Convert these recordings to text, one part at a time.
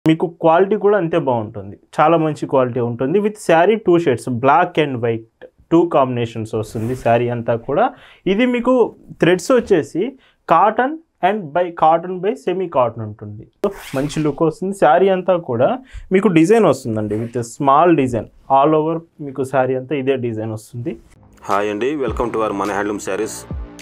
మీకు క్వాలిటీ కూడా అంతే బాగుంటుంది, చాలా మంచి క్వాలిటీ ఉంటుంది. With sari 2 shades black and white 2 combinations వస్తుంది శారీ అంతా కూడా. ఇది మీకు థ్రెడ్స్ వచ్చేసి cotton and cotton by semi cotton ఉంటుంది. మంచి లుక్ వస్తుంది. శారీ అంతా కూడా మీకు డిజైన్ వస్తుందండి, with small design all over మీకు శారీ అంతా ఇదే డిజైన్ వస్తుంది. హాయ్ అండి, వెల్కమ్ టు అవర్ మన హ్యాండ్లూమ్ శారీస్.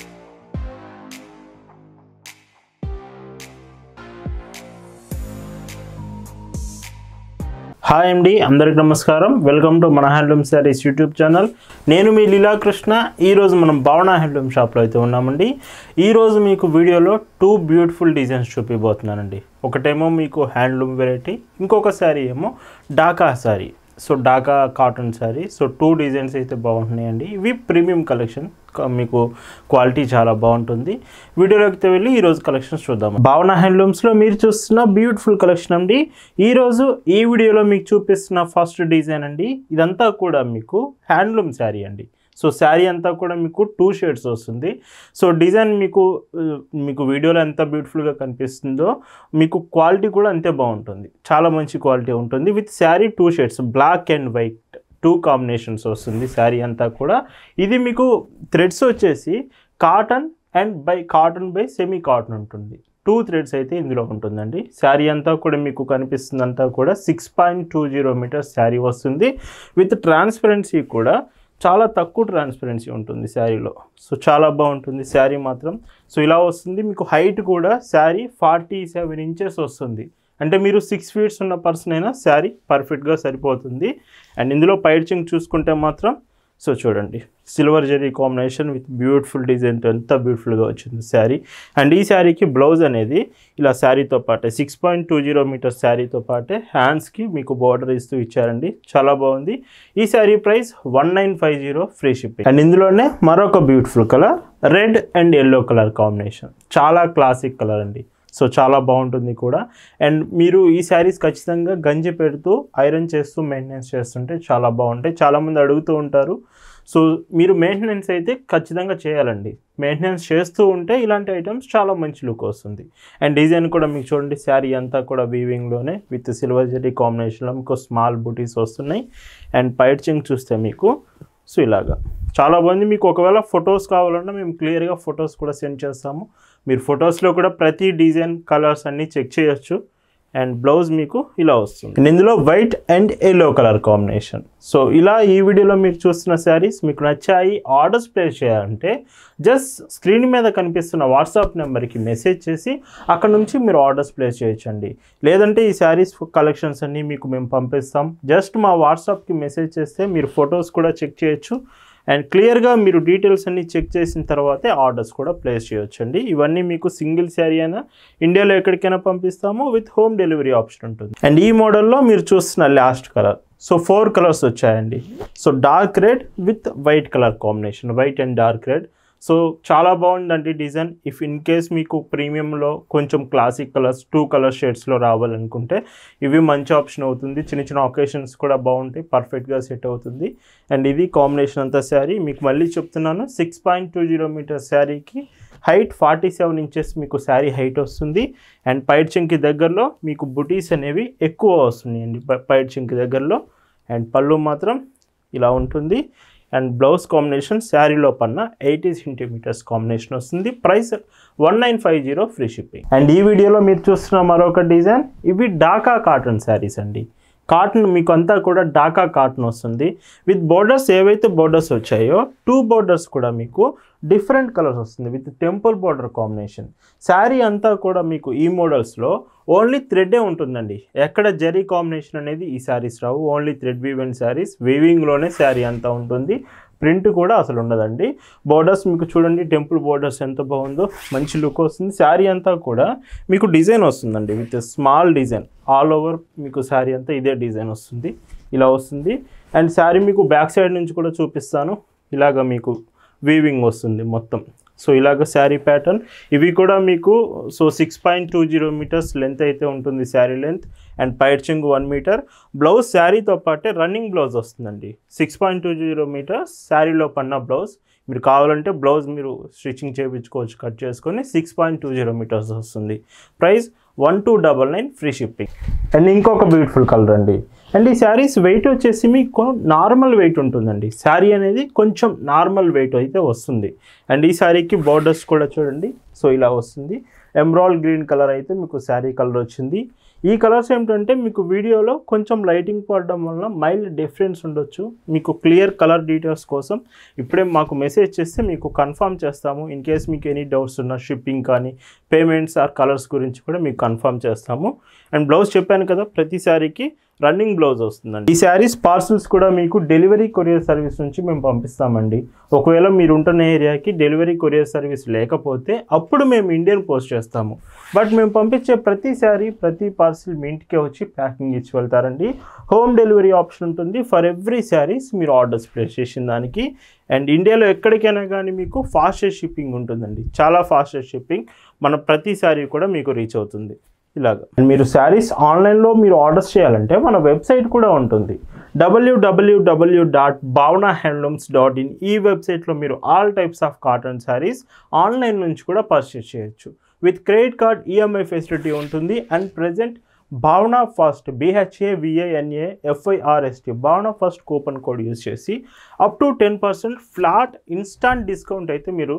హాయ్ అండి, అందరికి నమస్కారం. వెల్కమ్ టు మన హ్యాండ్లూమ్ శారీస్ యూట్యూబ్ ఛానల్. నేను మీ లీలాకృష్ణ. ఈరోజు మనం భావన హ్యాండ్లూమ్ షాప్లో అయితే ఉన్నామండి. ఈరోజు మీకు వీడియోలో 2 బ్యూటిఫుల్ డిజైన్స్ చూపిపోతున్నానండి. ఒకటేమో మీకు హ్యాండ్లూమ్ వెరైటీ, ఇంకొక శారీ ఏమో Dhaka sari. So Dhaka cotton sari. So 2 designs అయితే బాగుంటున్నాయండి. ఇవి ప్రీమియం కలెక్షన్, మీకు క్వాలిటీ చాలా బాగుంటుంది. వీడియోలోకి వెళ్ళి ఈరోజు కలెక్షన్స్ చూద్దాం. భావన హ్యాండ్లూమ్స్లో మీరు చూస్తున్న బ్యూటిఫుల్ కలెక్షన్ అండి. ఈరోజు ఈ వీడియోలో మీకు చూపిస్తున్న ఫస్ట్ డిజైన్ అండి. ఇదంతా కూడా మీకు హ్యాండ్లూమ్ శారీ అండి. సో శారీ అంతా కూడా మీకు 2 షేడ్స్ వస్తుంది. సో డిజైన్ మీకు వీడియోలో ఎంత బ్యూటిఫుల్గా కనిపిస్తుందో మీకు క్వాలిటీ కూడా అంతే బాగుంటుంది, చాలా మంచి క్వాలిటీ ఉంటుంది. With sari 2 shades black and white 2 combinations వస్తుంది శారీ అంతా కూడా. ఇది మీకు థ్రెడ్స్ వచ్చేసి cotton and cotton by semi cotton ఉంటుంది. 2 థ్రెడ్స్ అయితే ఇందులో ఉంటుందండి. శారీ అంతా కూడా మీకు కనిపిస్తుంది అంతా కూడా 6.20 మీటర్స్ శారీ వస్తుంది. విత్ ట్రాన్స్పరెన్సీ కూడా చాలా తక్కువ ట్రాన్స్పరెన్సీ ఉంటుంది శారీలో. సో చాలా బాగుంటుంది శారీ మాత్రం. సో ఇలా వస్తుంది. మీకు హైట్ కూడా శారీ 47 ఇంచెస్ వస్తుంది. అంటే మీరు 6 ఫీట్స్ ఉన్న పర్సన్ అయినా శారీ పర్ఫెక్ట్గా సరిపోతుంది. అండ్ ఇందులో పైచింగ్ చూసుకుంటే మాత్రం సో చూడండి, silver zari combination with beautiful design, ఎంత బ్యూటిఫుల్గా వచ్చింది శారీ. అండ్ ఈ శారీకి బ్లౌజ్ అనేది ఇలా శారీతో పాటే 6.20 మీటర్స్ శారీతో పాటే హ్యాండ్స్కి మీకు బార్డర్ ఇస్తూ ఇచ్చారండి. చాలా బాగుంది. ఈ sari price 1950 free shipping. And ఇందులోనే మరొక beautiful colour red and yellow colour combination, చాలా క్లాసిక్ కలర్ అండి. సో చాలా బాగుంటుంది కూడా. అండ్ మీరు ఈ శారీస్ ఖచ్చితంగా గంజి పెడుతూ ఐరన్ చేస్తూ మెయింటెనెన్స్ చేస్తుంటే చాలా బాగుంటాయి. చాలామంది అడుగుతూ ఉంటారు. సో మీరు మెయింటెనెన్స్ అయితే ఖచ్చితంగా చేయాలండి. మెయింటెనెన్స్ చేస్తూ ఉంటే ఇలాంటి ఐటమ్స్ చాలా మంచి లుక్ వస్తుంది. అండ్ డిజైన్ కూడా మీకు చూడండి, శారీ అంతా కూడా వీవింగ్లోనే విత్ సిల్వర్ జరీ కాంబినేషన్లో మీకు స్మాల్ బూటీస్ వస్తున్నాయి. అండ్ పైచింగ్ చూస్తే మీకు సో ఇలాగా చాలా బాగుంది. మీకు ఒకవేళ ఫొటోస్ కావాలన్నా మేము క్లియర్గా ఫొటోస్ కూడా సెండ్ చేస్తాము. మీరు ఫొటోస్లో కూడా ప్రతి డిజైన్ కలర్స్ అన్నీ చెక్ చేయొచ్చు. అండ్ బ్లౌజ్ మీకు ఇలా వస్తుంది. అండ్ ఇందులో white and yellow colour combination. So ఇలా ఈ వీడియోలో మీరు చూస్తున్న శారీస్ మీకు నచ్చాయి, ఆర్డర్స్ ప్లేస్ చేయాలంటే జస్ట్ స్క్రీన్ మీద కనిపిస్తున్న వాట్సాప్ నెంబర్కి మెసేజ్ చేసి అక్కడ నుంచి మీరు ఆర్డర్స్ ప్లేస్ చేయొచ్చండి. లేదంటే ఈ శారీస్ కలెక్షన్స్ అన్నీ మీకు మేము పంపిస్తాం. జస్ట్ మా వాట్సాప్కి మెసేజ్ చేస్తే మీరు ఫొటోస్ కూడా చెక్ చేయొచ్చు. అండ్ క్లియర్గా మీరు డీటెయిల్స్ అన్నీ చెక్ చేసిన తర్వాతే ఆర్డర్స్ కూడా ప్లేస్ చేయొచ్చండి. ఇవన్నీ మీకు సింగిల్ శారీ అయినా ఇండియాలో ఎక్కడికైనా పంపిస్తాము, విత్ హోమ్ డెలివరీ ఆప్షన్ ఉంటుంది. అండ్ ఈ మోడల్లో మీరు చూస్తున్న లాస్ట్ కలర్, సో 4 కలర్స్ వచ్చాయండి. So dark red with white colour combination, white and dark red. So చాలా బాగుందండి డిజైన్. ఇఫ్ ఇన్ కేస్ మీకు ప్రీమియంలో కొంచెం క్లాసిక్ కలర్స్ 2 కలర్ షేడ్స్లో రావాలనుకుంటే ఇవి మంచి ఆప్షన్ అవుతుంది. చిన్న చిన్న ఒకేషన్స్ కూడా బాగుంటాయి, పర్ఫెక్ట్గా సెట్ అవుతుంది. అండ్ ఇది కాంబినేషన్ అంతా శారీ మీకు మళ్ళీ చెప్తున్నాను, 6.20 మీటర్ శారీకి హైట్ 47 ఇంచెస్ మీకు శారీ హైట్ వస్తుంది. అండ్ పైచింగ్కి దగ్గరలో మీకు బుటీస్ అనేవి ఎక్కువ వస్తున్నాయండి పైచింగ్కి దగ్గరలో. అండ్ పళ్ళు మాత్రం ఇలా ఉంటుంది. అండ్ బ్లౌజ్ కాంబినేషన్ శారీలో పన్న 80 సెంటీమీటర్స్ కాంబినేషన్ వస్తుంది. Price 1950 free shipping. అండ్ ఈ వీడియోలో మీరు చూస్తున్న మరొక డిజైన్, ఇవి డాకా కాటన్ శారీస్ అండి. కాటన్ మీకు అంతా కూడా డాకా కాటన్ వస్తుంది. విత్ బోర్డర్స్ ఏవైతే బోర్డర్స్ వచ్చాయో 2 బోర్డర్స్ కూడా మీకు డిఫరెంట్ కలర్స్ వస్తుంది with temple border combination. Sari అంతా కూడా మీకు ఈ మోడల్స్లో ఓన్లీ థ్రెడ్డే ఉంటుందండి. ఎక్కడ జరీ కాంబినేషన్ అనేది ఈ శారీస్ రావు. ఓన్లీ థ్రెడ్ వీవెన్ శారీస్, వీవింగ్లోనే శారీ అంతా ఉంటుంది. ప్రింట్ కూడా అసలు ఉండదండి. బోర్డర్స్ మీకు చూడండి, టెంపుల్ బోర్డర్స్ ఎంత బాగుందో, మంచి లుక్ వస్తుంది. శారీ అంతా కూడా మీకు డిజైన్ వస్తుందండి with small design all over మీకు శారీ అంతా ఇదే డిజైన్ వస్తుంది, ఇలా వస్తుంది. అండ్ శారీ మీకు బ్యాక్ సైడ్ నుంచి కూడా చూపిస్తాను. ఇలాగ మీకు వీవింగ్ వస్తుంది మొత్తం. సో ఇలాగ శారీ ప్యాటర్న్. ఇవి కూడా మీకు సో 6.20 మీటర్స్ లెంత్ అయితే ఉంటుంది శారీ లెంత్. అండ్ పైచింగ్ 1 మీటర్. బ్లౌజ్ శారీతో పాటే రన్నింగ్ బ్లౌజ్ వస్తుందండి. 6.20 మీటర్స్ శారీలో పన్న బ్లౌజ్. మీరు కావాలంటే బ్లౌజ్ మీరు స్టిచ్చింగ్ చేయించుకోవచ్చు, కట్ చేసుకొని 6.20 మీటర్స్ వస్తుంది. Price 1299 free shipping. అండ్ ఇంకొక బ్యూటిఫుల్ కలర్ అండి. అండ్ ఈ శారీస్ వెయిట్ వచ్చేసి మీకు నార్మల్ వెయిట్ ఉంటుందండి. శారీ అనేది కొంచెం నార్మల్ వెయిట్ అయితే వస్తుంది. అండ్ ఈ శారీకి బార్డర్స్ కూడా చూడండి, సో ఇలా వస్తుంది. ఎమరాల్డ్ గ్రీన్ కలర్ అయితే మీకు శారీ కలర్ వచ్చింది. ఈ కలర్స్ ఏమిటంటే మీకు వీడియోలో కొంచెం లైటింగ్ పడడం వల్ల మైల్డ్ డిఫరెన్స్ ఉండొచ్చు. మీకు క్లియర్ కలర్ డీటెయిల్స్ కోసం ఇప్పుడే మాకు మెసేజ్ చేస్తే మీకు కన్ఫర్మ్ చేస్తాము. ఇన్ కేస్ మీకు ఎనీ డౌట్స్ ఉన్నా షిప్పింగ్ కానీ పేమెంట్స్ ఆర్ కలర్స్ గురించి కూడా మీకు కన్ఫర్మ్ చేస్తాము. అండ్ బ్లౌజ్ చెప్పాను కదా, ప్రతి శారీకి రన్నింగ్ బ్లౌజ్ వస్తుందండి. ఈ శారీస్ పార్సల్స్ కూడా మీకు డెలివరీ కొరియర్ సర్వీస్ నుంచి మేము పంపిస్తామండి. ఒకవేళ మీరు ఉంటున్న ఏరియాకి డెలివరీ కొరియర్ సర్వీస్ లేకపోతే అప్పుడు మేము ఇండియన్ పోస్ట్ చేస్తాము. బట్ మేము పంపించే ప్రతి శారీ ప్రతి పార్సిల్ మీ ఇంటికే వచ్చి ప్యాకింగ్ ఇచ్చి వెళ్తారండి. హోమ్ డెలివరీ ఆప్షన్ ఉంటుంది ఫర్ ఎవ్రీ శారీస్ మీరు ఆర్డర్స్ ప్లేస్ చేసిన దానికి. అండ్ ఇండియాలో ఎక్కడికైనా కానీ మీకు ఫాస్టెస్ట్ షిప్పింగ్ ఉంటుందండి, చాలా ఫాస్టెస్ట్ షిప్పింగ్. మన ప్రతి శారీ కూడా మీకు రీచ్ అవుతుంది ఇలాగా. మీరు శారీస్ ఆన్లైన్లో మీరు ఆర్డర్స్ చేయాలంటే మన వెబ్సైట్ కూడా ఉంటుంది, www.bhavanahandlooms.in. ఈ వెబ్సైట్లో మీరు all types of cotton saris online నుంచి కూడా పర్చేస్ చేయొచ్చు. With credit card EMI facility ఉంటుంది. And present Bhavana first BHAVANAFIRST Bhavana first coupon code use చేసి up to 10% flat instant discount అయితే మీరు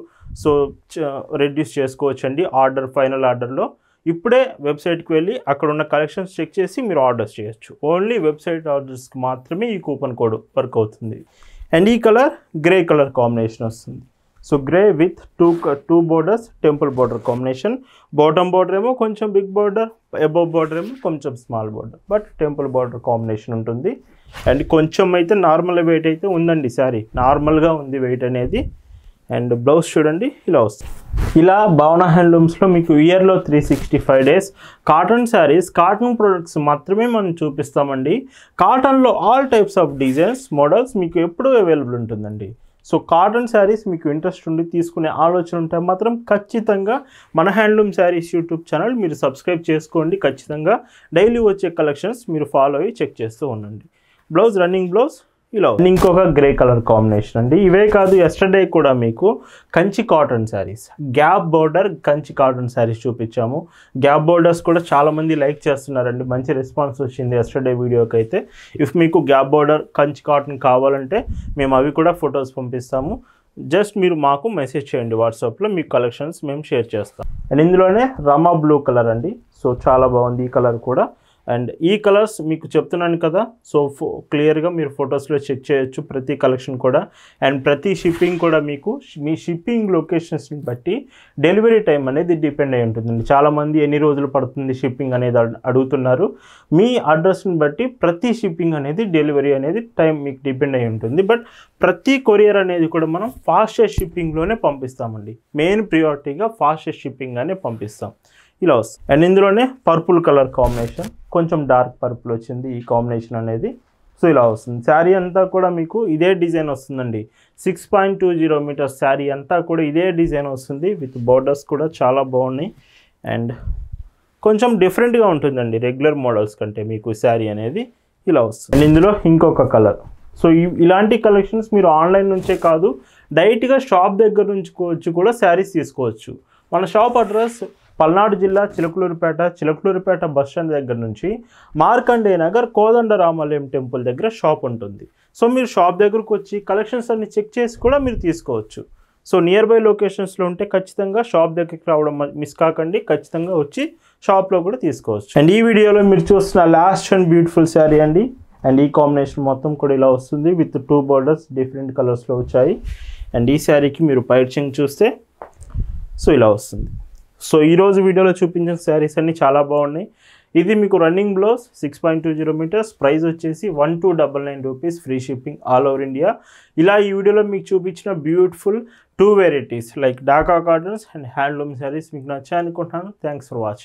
రెడ్యూస్ చేసుకోవచ్చు అండి ఫైనల్ ఆర్డర్లో. ఇప్పుడే వెబ్సైట్కి వెళ్ళి అక్కడ ఉన్న కలెక్షన్స్ చెక్ చేసి మీరు ఆర్డర్స్ చేయొచ్చు. ఓన్లీ వెబ్సైట్ ఆర్డర్స్కి మాత్రమే ఈ కూపన్ కోడ్ వర్క్ అవుతుంది. అండ్ ఈ కలర్ గ్రే కలర్ కాంబినేషన్ వస్తుంది. So grey with two borders, temple border combination. Bottom border ఏమో కొంచెం బిగ్ బోర్డర్, అబోవ్ బోర్డర్ ఏమో కొంచెం small border, but temple border combination ఉంటుంది. అండ్ కొంచెం అయితే నార్మల్ వెయిట్ అయితే ఉందండి, సారీ నార్మల్గా ఉంది వెయిట్ అనేది. అండ్ బ్లౌజ్ చూడండి ఇలా వస్తుంది. ఇలా భావనా హ్యాండ్లూమ్స్లో మీకు ఇయర్లో 365 days cotton saris, cotton products మాత్రమే మనం చూపిస్తామండి. కాటన్లో all types of designs, models మీకు ఎప్పుడూ అవైలబుల్ ఉంటుందండి. సో కాటన్ శారీస్ మీకు ఇంట్రెస్ట్ ఉండి తీసుకునే ఆలోచన ఉంటే మాత్రం ఖచ్చితంగా మన హ్యాండ్లూమ్ శారీస్ యూట్యూబ్ ఛానల్ మీరు సబ్స్క్రైబ్ చేసుకోండి. ఖచ్చితంగా డైలీ వచ్చే కలెక్షన్స్ మీరు ఫాలో అయ్యి చెక్ చేస్తూ ఉండండి. బ్లౌజ్ రన్నింగ్ బ్లౌజ్ ఇలా. ఇంకొక గ్రే కలర్ కాంబినేషన్ అండి. ఇవే కాదు, ఎస్టర్డే కూడా మీకు Kanchi cotton saris, gap border Kanchi cotton saris చూపించాము. గ్యాప్ బోర్డర్స్ కూడా చాలామంది లైక్ చేస్తున్నారండి, మంచి రెస్పాన్స్ వచ్చింది ఎస్టర్డే వీడియోకి అయితే. ఇఫ్ మీకు గ్యాప్ బోర్డర్ కంచి కాటన్ కావాలంటే మేము అవి కూడా ఫొటోస్ పంపిస్తాము. జస్ట్ మీరు మాకు మెసేజ్ చేయండి వాట్సాప్లో, మీకు కలెక్షన్స్ మేము షేర్ చేస్తాం. అండ్ ఇందులోనే రమా బ్లూ కలర్ అండి. సో చాలా బాగుంది ఈ కలర్ కూడా. అండ్ ఈ కలర్స్ మీకు చెప్తున్నాను కదా, సో క్లియర్గా మీరు ఫొటోస్లో చెక్ చేయొచ్చు ప్రతి కలెక్షన్ కూడా. అండ్ ప్రతి షిప్పింగ్ కూడా మీకు మీ షిప్పింగ్ లొకేషన్స్ని బట్టి డెలివరీ టైం అనేది డిపెండ్ అయి ఉంటుందండి. చాలామంది ఎన్ని రోజులు పడుతుంది షిప్పింగ్ అనేది అడుగుతున్నారు. మీ అడ్రస్ని బట్టి ప్రతి షిప్పింగ్ అనేది డెలివరీ అనేది టైం మీకు డిపెండ్ అయి ఉంటుంది. బట్ ప్రతి కొరియర్ అనేది కూడా మనం ఫాస్టెస్ట్ షిప్పింగ్లోనే పంపిస్తామండి. మెయిన్ ప్రియారిటీగా ఫాస్టెస్ట్ షిప్పింగ్గానే పంపిస్తాం. ఇలా వస్తుంది. అండ్ ఇందులోనే పర్పుల్ కలర్ కాంబినేషన్, కొంచెం డార్క్ పర్పుల్ వచ్చింది ఈ కాంబినేషన్ అనేది. సో ఇలా వస్తుంది. శారీ అంతా కూడా మీకు ఇదే డిజైన్ వస్తుందండి. 6.20 మీటర్స్ శారీ అంతా కూడా ఇదే డిజైన్ వస్తుంది. విత్ బోర్డర్స్ కూడా చాలా బాగున్నాయి. అండ్ కొంచెం డిఫరెంట్గా ఉంటుందండి రెగ్యులర్ మోడల్స్ కంటే మీకు శారీ అనేది ఇలా వస్తుంది. అండ్ ఇందులో ఇంకొక కలర్. సో ఇలాంటి కలెక్షన్స్ మీరు ఆన్లైన్ నుంచే కాదు, డైరెక్ట్గా షాప్ దగ్గర నుంచి వచ్చి కూడా శారీస్ తీసుకోవచ్చు. మన షాప్ అడ్రస్ పల్నాడు జిల్లా చిలకలూరిపేట బస్ స్టాండ్ దగ్గర నుంచి మార్కండే నగర్ కోదండరామాలయం టెంపుల్ దగ్గర షాప్ ఉంటుంది. సో మీరు షాప్ దగ్గరకు వచ్చి కలెక్షన్స్ అన్ని చెక్ చేసి కూడా మీరు తీసుకోవచ్చు. సో నియర్ బై లొకేషన్స్లో ఉంటే ఖచ్చితంగా షాప్ దగ్గరికి రావడం మిస్ కాకండి, ఖచ్చితంగా వచ్చి షాప్లో కూడా తీసుకోవచ్చు. అండ్ ఈ వీడియోలో మీరు చూస్తున్న లాస్ట్ అండ్ బ్యూటిఫుల్ శారీ అండి. అండ్ ఈ కాంబినేషన్ మొత్తం కూడా ఇలా వస్తుంది విత్ 2 బోర్డర్స్ డిఫరెంట్ కలర్స్లో వచ్చాయి. అండ్ ఈ శారీకి మీరు పైచింగ్ చూస్తే సో ఇలా వస్తుంది. సో ఈరోజు వీడియోలో చూపించిన శారీస్ అన్నీ చాలా బాగున్నాయి. ఇది మీకు రన్నింగ్ బ్లౌజ్ 6.20 మీటర్స్, ప్రైస్ వచ్చేసి 1299 rupees, free shipping all over India. ఇలా ఈ వీడియోలో మీకు చూపించిన beautiful 2 varieties like Dhaka cottons and handloom saris మీకు నచ్చాయి అనుకుంటున్నాను. Thanks for watching.